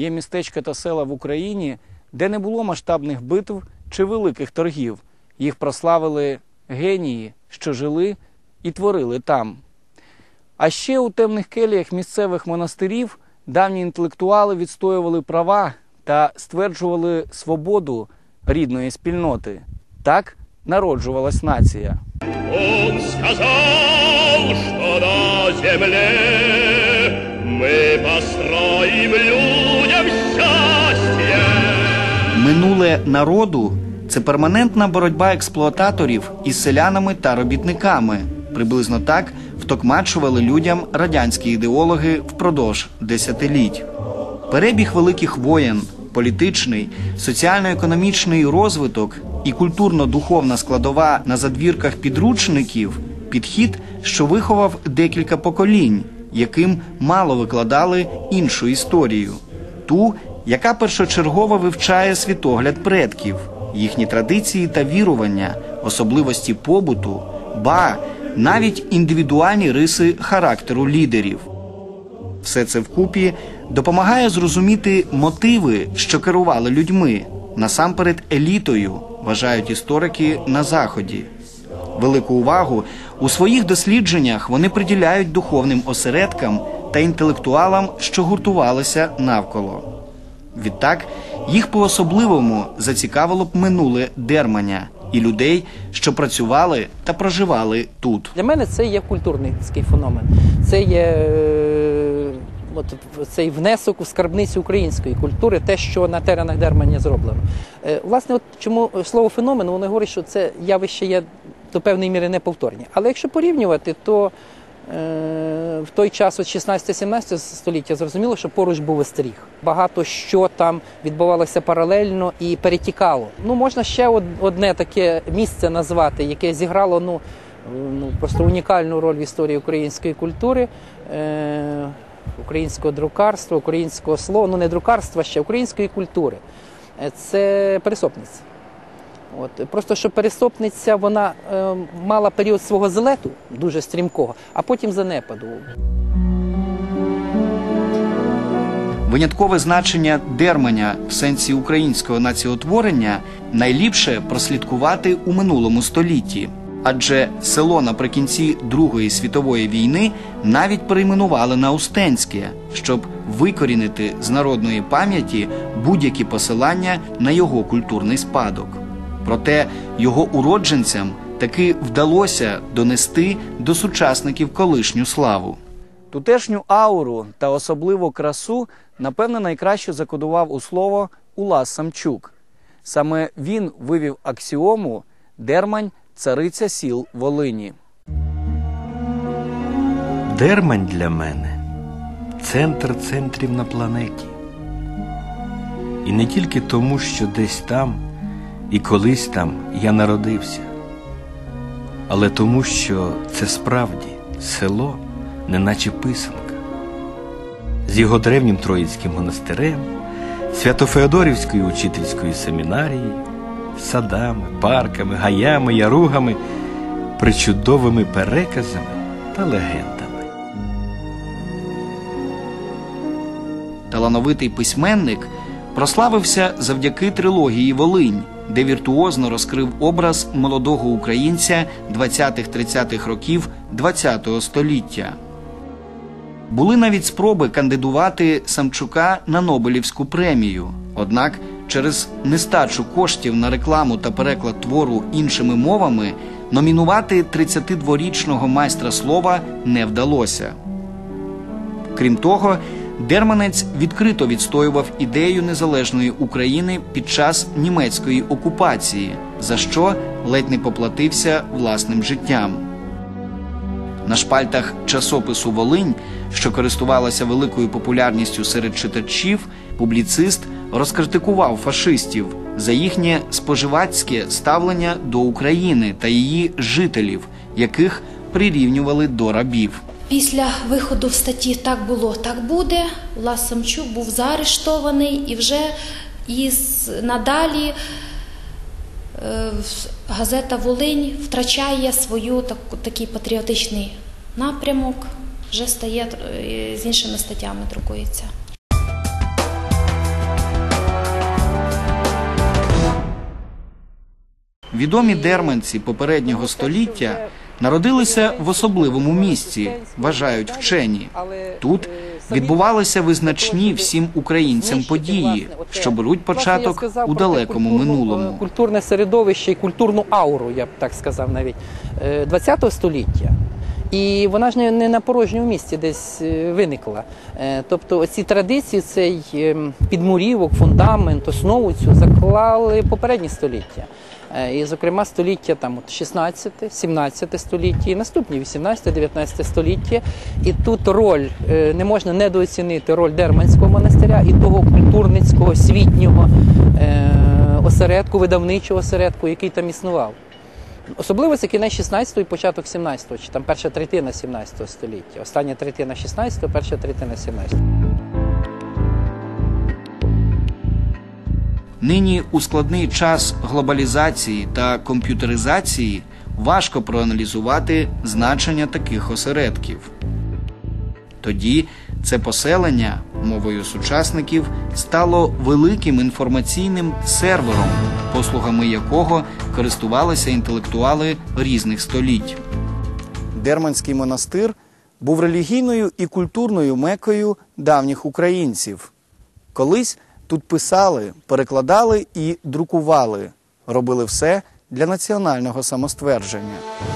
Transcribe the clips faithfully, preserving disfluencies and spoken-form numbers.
є містечка та села в Україні, де не було масштабних битв чи великих торгів. Їх прославили генії, що жили і творили там. А ще у темних келіях місцевих монастирів давні інтелектуали відстоювали права та стверджували свободу рідної спільноти. Так народжувалась нація. Он сказав, що на землі ми построїм людям щастя. Минуле народу – це перманентна боротьба експлуататорів із селянами та робітниками. Приблизно так втокмачували людям радянські ідеологи впродовж десятиліть. Перебіг великих воєн, політичний, соціально-економічний розвиток і культурно-духовна складова на задвірках підручників – підхід, що виховав декілька поколінь, яким мало викладали іншу історію. Ту, яка першочергово вивчає світогляд предків, їхні традиції та вірування, особливості побуту, ба, навіть індивідуальні риси характеру лідерів. Все це вкупі допомагає зрозуміти мотиви, що керували людьми, насамперед елітою, вважають історики на Заході. Велику увагу у своїх дослідженнях вони приділяють духовним осередкам та інтелектуалам, що гуртувалися навколо. Відтак, їх по-особливому зацікавило б минуле Дерманя і людей, що працювали та проживали тут. Для мене це є культурний феномен. Це є е, от, цей внесок у скарбницю української культури, те, що на теренах Дерманя зроблено. Е, власне, от чому слово феномен, воно говорить, що це явище є до певної міри неповторні. Але якщо порівнювати, то в той час, от шістнадцяте-сімнадцяте століття, зрозуміло, що поруч був остріг. Багато що там відбувалося паралельно і перетікало. Ну, можна ще одне таке місце назвати, яке зіграло ну, ну, просто унікальну роль в історії української культури, е- українського друкарства, українського слова, ну не друкарства ще, української культури. Це Пересопниця. От. Просто, що Пересопниця, вона е, мала період свого злету, дуже стрімкого, а потім занепаду. Виняткове значення Дерманя в сенсі українського націотворення найліпше прослідкувати у минулому столітті. Адже село наприкінці Другої світової війни навіть перейменували на Устенське, щоб викорінити з народної пам'яті будь-які посилання на його культурний спадок. Проте його уродженцям таки вдалося донести до сучасників колишню славу. Тутешню ауру та особливу красу, напевне, найкраще закодував у слово Улас Самчук. Саме він вивів аксіому «Дермань – цариця сіл Волині». Дермань для мене – центр центрів на планеті. І не тільки тому, що десь там і колись там я народився, але тому, що це справді село, неначе писанка. З його древнім Троїцьким монастирем, Свято-Феодорівською учительською семінарією, садами, парками, гаями, яругами, причудовими переказами та легендами. Талановитий письменник прославився завдяки трилогії «Волинь», де віртуозно розкрив образ молодого українця двадцятих-тридцятих років ХХ століття. Були навіть спроби кандидувати Самчука на Нобелівську премію. Однак через нестачу коштів на рекламу та переклад твору іншими мовами номінувати тридцятидворічного майстра слова не вдалося. Крім того, Дерманець відкрито відстоював ідею незалежної України під час німецької окупації, за що ледь не поплатився власним життям. На шпальтах часопису «Волинь», що користувалася великою популярністю серед читачів, публіцист розкритикував фашистів за їхнє споживацьке ставлення до України та її жителів, яких прирівнювали до рабів. Після виходу в статті «Так було, так буде» Улас Самчук був заарештований і вже із надалі е, газета «Волинь» втрачає свою так, такий патріотичний напрямок, вже стає з іншими статтями друкується. Відомі дерманці попереднього століття народилися в особливому місці, вважають вчені. Тут відбувалися визначні всім українцям події, що беруть початок у далекому минулому. Культурне середовище і культурну ауру, я б так сказав навіть, ХХ століття. І вона ж не, не на порожньому місці десь виникла. Тобто оці традиції, цей підмурівок, фундамент, основу цю заклали попередні століття. І, зокрема, століття там, от шістнадцяте, сімнадцяте століття і наступні вісімнадцяте, дев'ятнадцяте століття. І тут роль, не можна недооцінити роль Дерманського монастиря і того культурницького, освітнього осередку, видавничого осередку, який там існував. Особливо це кінець шістнадцятого і початок сімнадцятого, чи там перша третина сімнадцятого століття. Остання третина шістнадцятого, перша третина сімнадцятого. Нині у складний час глобалізації та комп'ютеризації важко проаналізувати значення таких осередків. Тоді це поселення, мовою сучасників, стало великим інформаційним сервером, послугами якого користувалися інтелектуали різних століть. Дерманський монастир був релігійною і культурною мекою давніх українців. Колись тут писали, перекладали і друкували, робили все для національного самоствердження.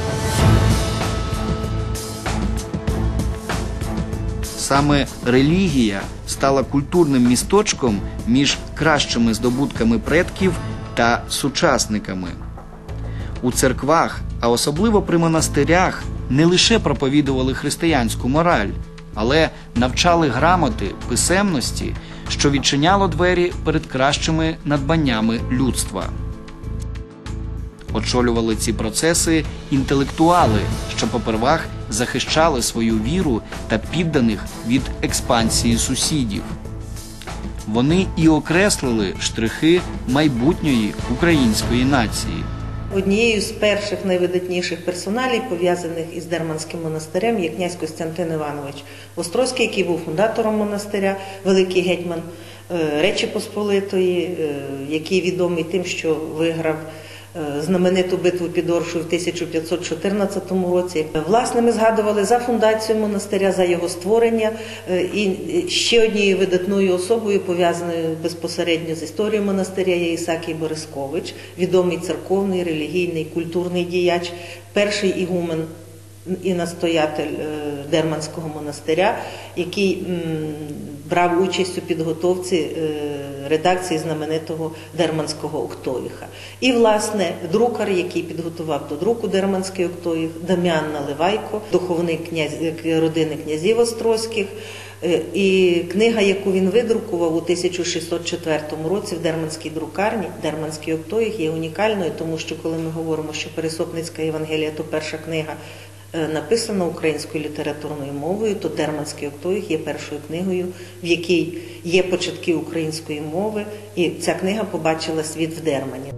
Саме релігія стала культурним місточком між кращими здобутками предків та сучасниками. У церквах, а особливо при монастирях, не лише проповідували християнську мораль, але навчали грамоти, писемності, що відчиняло двері перед кращими надбаннями людства. Очолювали ці процеси інтелектуали, що попервах захищали свою віру та підданих від експансії сусідів. Вони і окреслили штрихи майбутньої української нації. Однією з перших найвидатніших персоналій, пов'язаних із Дерманським монастирем, є князь Костянтин Іванович Острозький, який був фундатором монастиря, великий гетьман Речі Посполитої, який відомий тим, що виграв знамениту битву під Оршею в тисяча п'ятсот чотирнадцятому році. Власне, ми згадували за фундацію монастиря, за його створення. І ще однією видатною особою, пов'язаною безпосередньо з історією монастиря, є Ісакій Борискович, відомий церковний, релігійний, культурний діяч, перший ігумен і настоятель Дерманського монастиря, який брав участь у підготовці редакції знаменитого Дерманського Октоїха. І, власне, друкар, який підготував до друку Дерманський Октоїх, Дам'ян Наливайко, духовник князь, родини князів Острозьких. І книга, яку він видрукував у тисяча шістсот четвертому році в Дерманській друкарні, Дерманський Октоїх, є унікальною, тому що коли ми говоримо, що Пересопницька Євангелія – то перша книга, написана українською літературною мовою, то Дерманський Октоїх є першою книгою, в якій є початки української мови, і ця книга побачила світ в Дермані.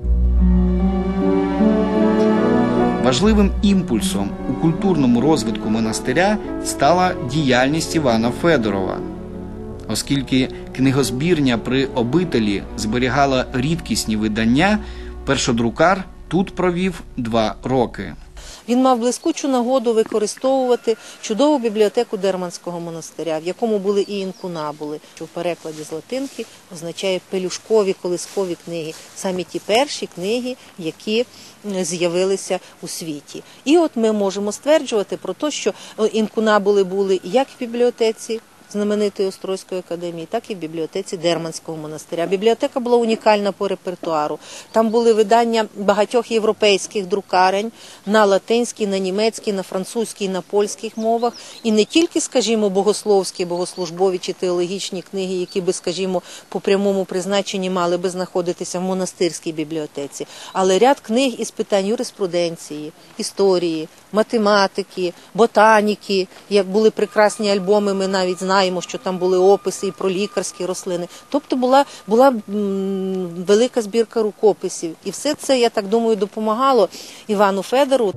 Важливим імпульсом у культурному розвитку монастиря стала діяльність Івана Федорова. Оскільки книгозбірня при обителі зберігала рідкісні видання, першодрукар тут провів два роки. Він мав блискучу нагоду використовувати чудову бібліотеку Дерманського монастиря, в якому були і інкунабули, що в перекладі з латинки означає пелюшкові, колискові книги. Саме ті перші книги, які з'явилися у світі. І от ми можемо стверджувати про те, що інкунабули були як в бібліотеці знаменитої Острозької академії, так і в бібліотеці Дерманського монастиря. Бібліотека була унікальна по репертуару. Там були видання багатьох європейських друкарень на латинській, на німецькій, на французькій, на польських мовах. І не тільки, скажімо, богословські, богослужбові чи теологічні книги, які би, скажімо, по прямому призначенні мали би знаходитися в монастирській бібліотеці, але ряд книг із питань юриспруденції, історії, математики, ботаніки, як були прекрасні альбоми, ми навіть знаємо, що там були описи і про лікарські рослини. Тобто була, була м, велика збірка рукописів. І все це, я так думаю, допомагало Івану Федору.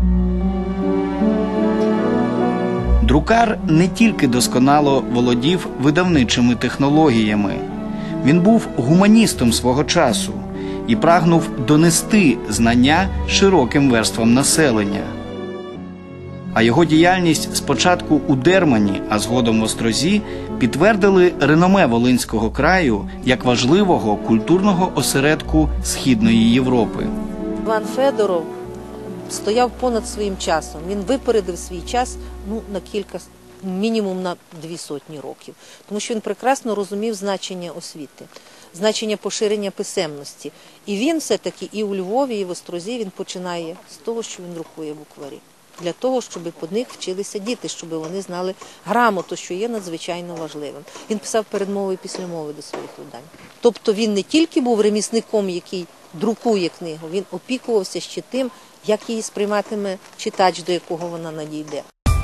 Друкар не тільки досконало володів видавничими технологіями. Він був гуманістом свого часу і прагнув донести знання широким верствам населення. А його діяльність спочатку у Дермані, а згодом в Острозі підтвердили реноме Волинського краю як важливого культурного осередку Східної Європи. Іван Федоров стояв понад своїм часом. Він випередив свій час ну, на кілька, мінімум на дві сотні років. Тому що він прекрасно розумів значення освіти, значення поширення писемності. І він все-таки і у Львові, і в Острозі він починає з того, що він друкує букварі. Для того, щоб по них вчилися діти, щоб вони знали грамоту, що є надзвичайно важливим. Він писав передмови і післямови до своїх видань. Тобто він не тільки був ремісником, який друкує книгу, він опікувався ще тим, як її сприйматиме читач, до якого вона надійде.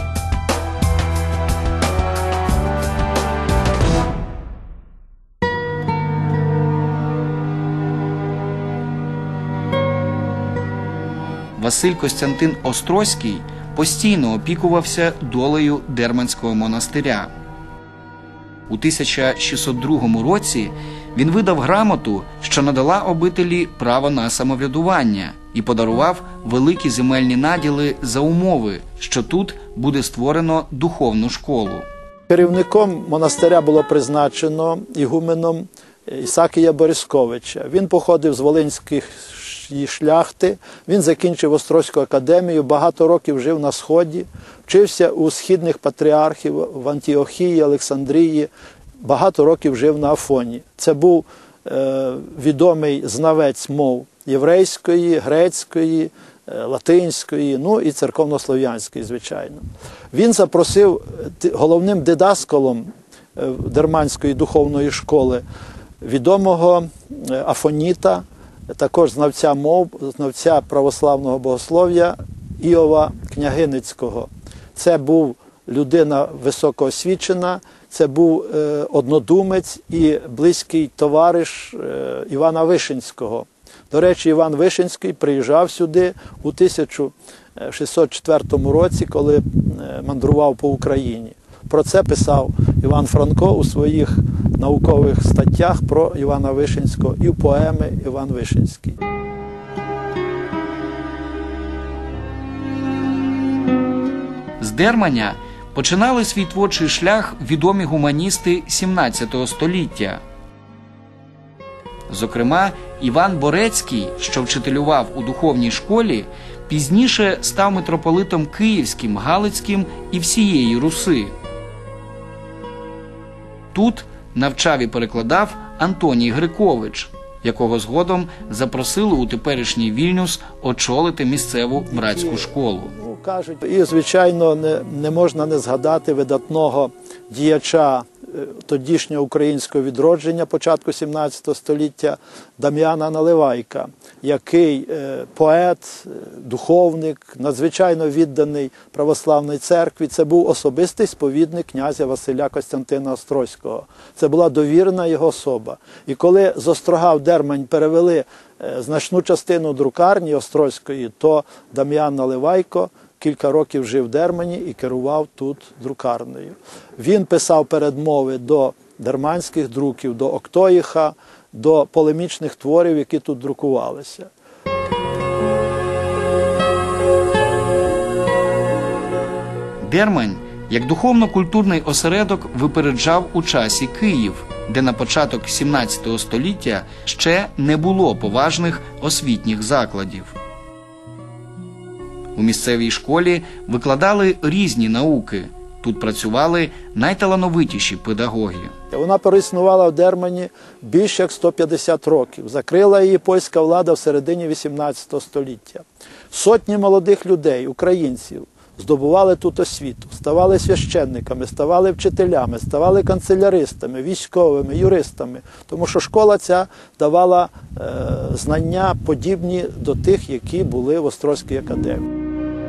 Василь Костянтин Острозький постійно опікувався долею Дерманського монастиря. У тисяча шістсот другому році він видав грамоту, що надала обителі право на самоврядування, і подарував великі земельні наділи за умови, що тут буде створено духовну школу. Керівником монастиря було призначено ігуменом Ісакія Борисковича. Він походив з волинських шляхти, він закінчив Острозьку академію, багато років жив на Сході, вчився у східних патріархів в Антіохії, Олександрії, багато років жив на Афоні. Це був е, відомий знавець мов єврейської, грецької, е, латинської, ну і церковнослов'янської, звичайно. Він запросив головним дидаскалом е, Дерманської духовної школи відомого е, Афоніта, також знавця мов, знавця православного богослов'я Іова Княгиницького. Це був людина високоосвічена, це був е, однодумець і близький товариш е, Івана Вишинського. До речі, Іван Вишинський приїжджав сюди у тисяча шістсот четвертому році, коли е, мандрував по Україні. Про це писав Іван Франко у своїх наукових статтях про Івана Вишинського і в поеми «Іван Вишинський». З Дерманя починали свій творчий шлях відомі гуманісти сімнадцятого століття. Зокрема, Іван Борецький, що вчителював у духовній школі, пізніше став митрополитом Київським, Галицьким і всієї Руси. Тут навчав і перекладав Антоній Грикович, якого згодом запросили у теперішній Вільнюс очолити місцеву братську школу. Ну, кажуть, і, звичайно, не, не можна не згадати видатного діяча тодішнього українського відродження початку сімнадцятого століття Дам'яна Наливайка, який е, поет, духовник, надзвичайно відданий православній церкві. Це був особистий сповідник князя Василя Костянтина Острозького. Це була довірена його особа. І коли з Острога в Дермань перевели е, значну частину друкарні Острозької, то Дам'ян Наливайко кілька років жив в Дермані і керував тут друкарнею. Він писав передмови до дерманських друків, до Октоїха, до полемічних творів, які тут друкувалися. Дермань, як духовно-культурний осередок, випереджав у часі Київ, де на початок сімнадцятого століття ще не було поважних освітніх закладів. У місцевій школі викладали різні науки. Тут працювали найталановитіші педагоги. Вона переіснувала в Дермані більше як сто п'ятдесят років. Закрила її польська влада в середині вісімнадцятого століття. Сотні молодих людей, українців, здобували тут освіту, ставали священниками, ставали вчителями, ставали канцеляристами, військовими, юристами. Тому що школа ця давала е, знання подібні до тих, які були в Острозькій академії.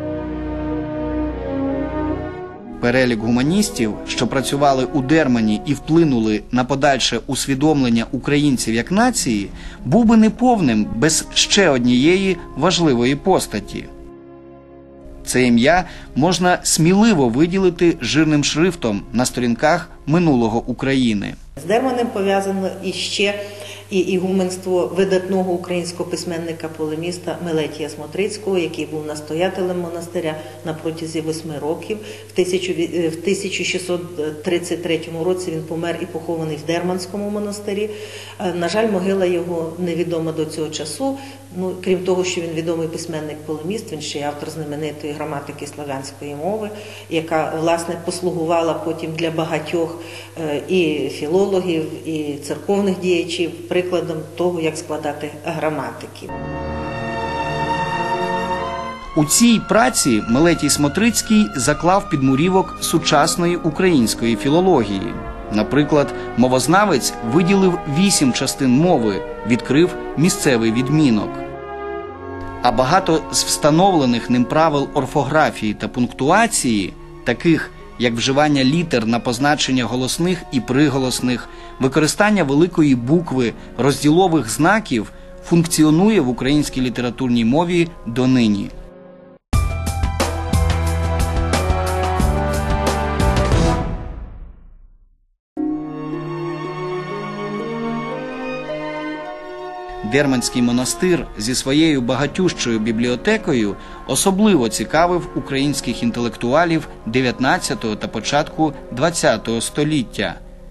Перелік гуманістів, що працювали у Дермані і вплинули на подальше усвідомлення українців як нації, був би неповним без ще однієї важливої постаті. Це ім'я можна сміливо виділити жирним шрифтом на сторінках минулого України. З Дерманем пов'язано іще і ігуменство видатного українського письменника-полеміста Мелетія Смотрицького, який був настоятелем монастиря на протязі восьми років. В тисяча шістсот тридцять третьому році він помер і похований в Дерманському монастирі. На жаль, могила його невідома до цього часу. Ну, крім того, що він відомий письменник-полеміст, він ще й автор знаменитої граматики славянської мови, яка, власне, послугувала потім для багатьох і філологів, і церковних діячів прикладом того, як складати граматики. У цій праці Мелетій Смотрицький заклав підмурівок сучасної української філології. Наприклад, мовознавець виділив вісім частин мови, відкрив місцевий відмінок. А багато з встановлених ним правил орфографії та пунктуації, таких як вживання літер на позначення голосних і приголосних, використання великої букви, розділових знаків, функціонує в українській літературній мові донині. Дерманський монастир зі своєю багатющою бібліотекою особливо цікавив українських інтелектуалів дев'ятнадцятого та початку двадцятого століття.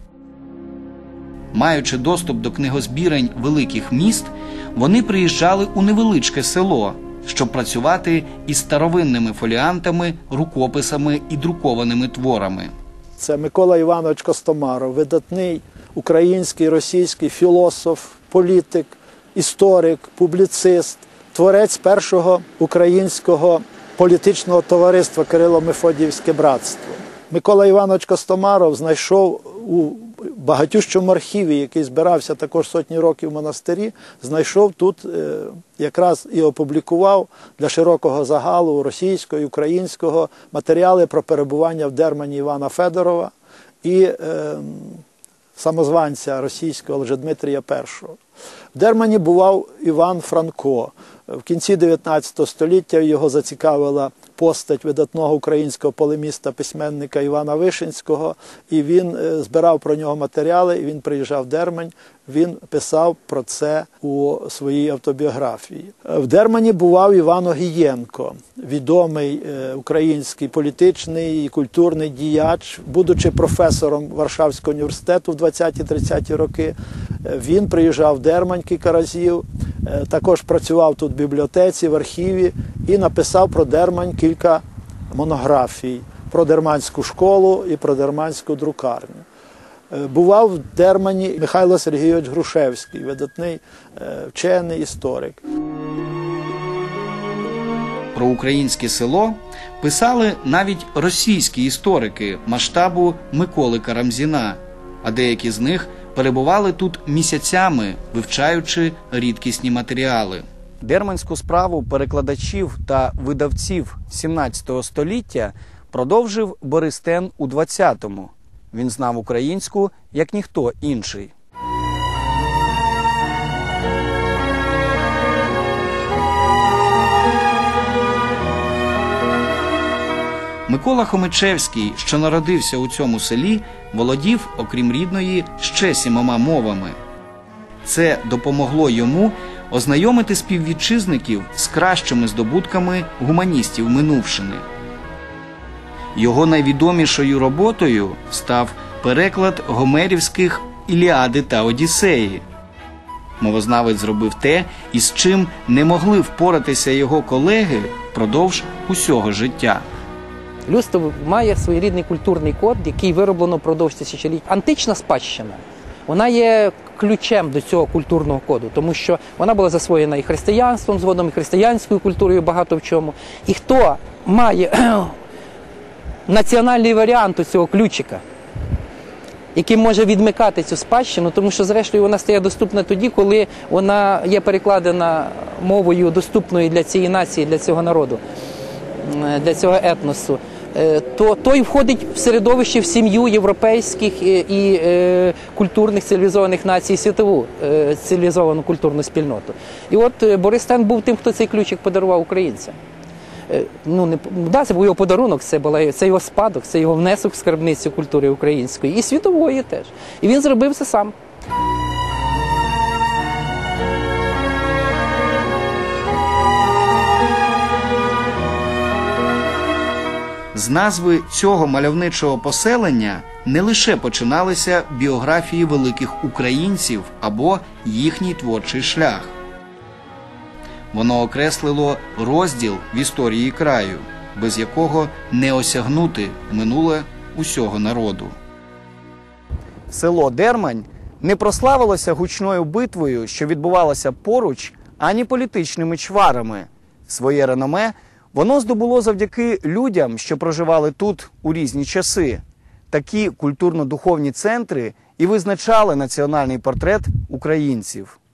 Маючи доступ до книгозбірень великих міст, вони приїжджали у невеличке село, щоб працювати із старовинними фоліантами, рукописами і друкованими творами. Це Микола Іванович Костомаров, видатний український, російський філософ, політик, історик, публіцист, творець першого українського політичного товариства Кирило-Мефодіївське братство. Микола Іванович Костомаров знайшов у багатющому архіві, який збирався також сотні років в монастирі, знайшов тут е, якраз і опублікував для широкого загалу російського і українського матеріали про перебування в Дермані Івана Федорова і е, самозванця російського Лжедмитрія Першого. В Дермані бував Іван Франко. В кінці дев'ятнадцятого століття його зацікавила постать видатного українського полеміста, письменника Івана Вишинського, і він збирав про нього матеріали, і він приїжджав в Дермань, він писав про це у своїй автобіографії. В Дермані бував Іван Огієнко, відомий український політичний і культурний діяч, будучи професором Варшавського університету в двадцяті-тридцяті роки. Він приїжджав в Дермань кілька разів, також працював тут в бібліотеці, в архіві і написав про Дермань кілька монографій, про дерманську школу і про дерманську друкарню. Бував в Дермані Михайло Сергійович Грушевський, видатний вчений історик. Про українське село писали навіть російські історики масштабу Миколи Карамзіна, а деякі з них перебували тут місяцями, вивчаючи рідкісні матеріали. Дерманську справу перекладачів та видавців сімнадцятого століття продовжив Борис Тен у двадцятому. Він знав українську, як ніхто інший. Микола Хомичевський, що народився у цьому селі, володів, окрім рідної, ще сімома мовами. Це допомогло йому ознайомити співвітчизників з кращими здобутками гуманістів минувшини. Його найвідомішою роботою став переклад гомерівських «Іліади» та «Одіссеї». Мовознавець зробив те, із чим не могли впоратися його колеги впродовж усього життя. Людство має своєрідний культурний код, який вироблено впродовж тисячоліть. Антична спадщина, вона є ключем до цього культурного коду, тому що вона була засвоєна і християнством, згодом і християнською культурою багато в чому. І хто має національний варіант цього ключика, який може відмикати цю спадщину, тому що, зрештою, вона стає доступна тоді, коли вона є перекладена мовою доступною для цієї нації, для цього народу, для цього етносу, то той входить в середовище, в сім'ю європейських і, і е, культурних цивілізованих націй, світову е, цивілізовану культурну спільноту. І от е, Борис Тен був тим, хто цей ключик подарував українцям. Е, ну, не, да, це був його подарунок, це, була, це його спадок, це його внесок в скарбницю культури української і світової теж. І він зробив це сам. З назви цього мальовничого поселення не лише починалися біографії великих українців або їхній творчий шлях. Воно окреслило розділ в історії краю, без якого не осягнути минуле усього народу. Село Дермань не прославилося гучною битвою, що відбувалася поруч, ані політичними чварами. Своє реноме воно здобуло завдяки людям, що проживали тут у різні часи. Такі культурно-духовні центри і визначали національний портрет українців.